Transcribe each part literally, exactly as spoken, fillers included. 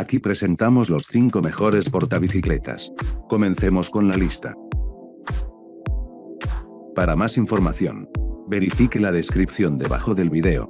Aquí presentamos los cinco mejores portabicicletas. Comencemos con la lista. Para más información, verifique la descripción debajo del video.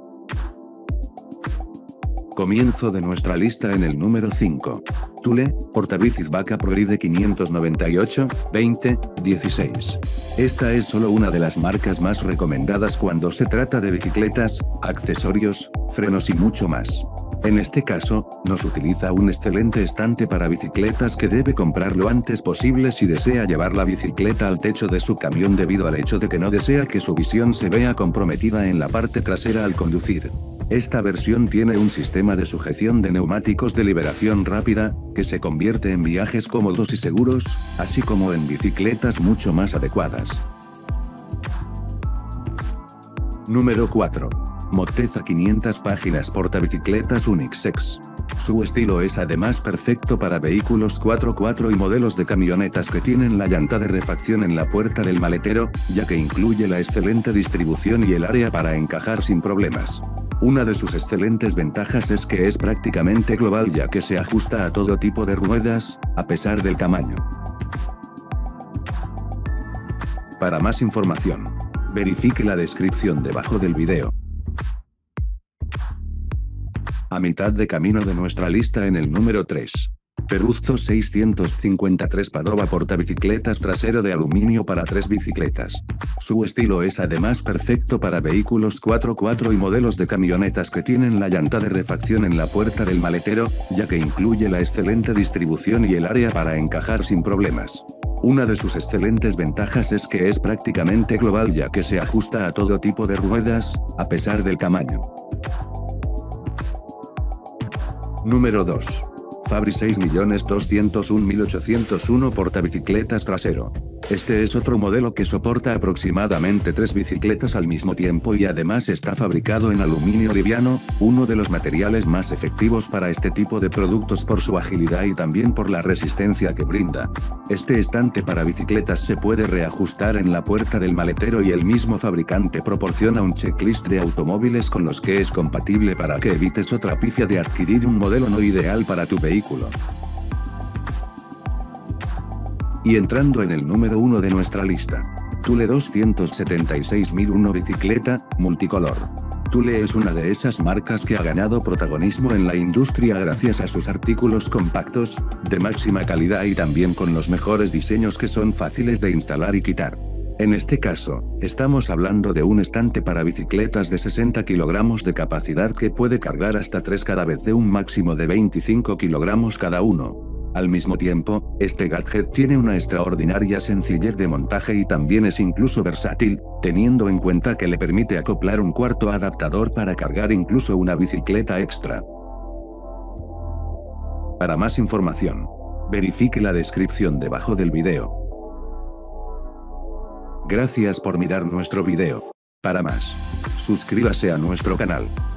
Comienzo de nuestra lista en el número cinco. Thule, portabicis Vaca ProRide quinientos noventa y ocho, veinte, dieciséis. Esta es solo una de las marcas más recomendadas cuando se trata de bicicletas, accesorios, frenos y mucho más. En este caso, nos utiliza un excelente estante para bicicletas que debe comprar lo antes posible si desea llevar la bicicleta al techo de su camión debido al hecho de que no desea que su visión se vea comprometida en la parte trasera al conducir. Esta versión tiene un sistema de sujeción de neumáticos de liberación rápida, que se convierte en viajes cómodos y seguros, así como en bicicletas mucho más adecuadas. Número cuatro. Motteza quinientas páginas portabicicletas Unisex. Su estilo es además perfecto para vehículos cuatro por cuatro y modelos de camionetas que tienen la llanta de refacción en la puerta del maletero, ya que incluye la excelente distribución y el área para encajar sin problemas. Una de sus excelentes ventajas es que es prácticamente global ya que se ajusta a todo tipo de ruedas, a pesar del tamaño. Para más información, verifique la descripción debajo del video. A mitad de camino de nuestra lista en el número tres. Peruzzo seiscientos cincuenta y tres Padova portabicicletas trasero de aluminio para tres bicicletas. Su estilo es además perfecto para vehículos cuatro por cuatro y modelos de camionetas que tienen la llanta de refacción en la puerta del maletero, ya que incluye la excelente distribución y el área para encajar sin problemas. Una de sus excelentes ventajas es que es prácticamente global ya que se ajusta a todo tipo de ruedas, a pesar del tamaño. Número dos. Fabri seis millones doscientos un mil ochocientos uno portabicicletas trasero. Este es otro modelo que soporta aproximadamente tres bicicletas al mismo tiempo y además está fabricado en aluminio liviano, uno de los materiales más efectivos para este tipo de productos por su agilidad y también por la resistencia que brinda. Este estante para bicicletas se puede reajustar en la puerta del maletero y el mismo fabricante proporciona un checklist de automóviles con los que es compatible para que evites otra pifia de adquirir un modelo no ideal para tu vehículo. Y entrando en el número uno de nuestra lista. Thule doscientos setenta y seis mil uno bicicleta, multicolor. Thule es una de esas marcas que ha ganado protagonismo en la industria gracias a sus artículos compactos, de máxima calidad y también con los mejores diseños que son fáciles de instalar y quitar. En este caso, estamos hablando de un estante para bicicletas de sesenta kilogramos de capacidad que puede cargar hasta tres cada vez de un máximo de veinticinco kilogramos cada uno. Al mismo tiempo, este gadget tiene una extraordinaria sencillez de montaje y también es incluso versátil, teniendo en cuenta que le permite acoplar un cuarto adaptador para cargar incluso una bicicleta extra. Para más información, verifique la descripción debajo del video. Gracias por mirar nuestro video. Para más, suscríbase a nuestro canal.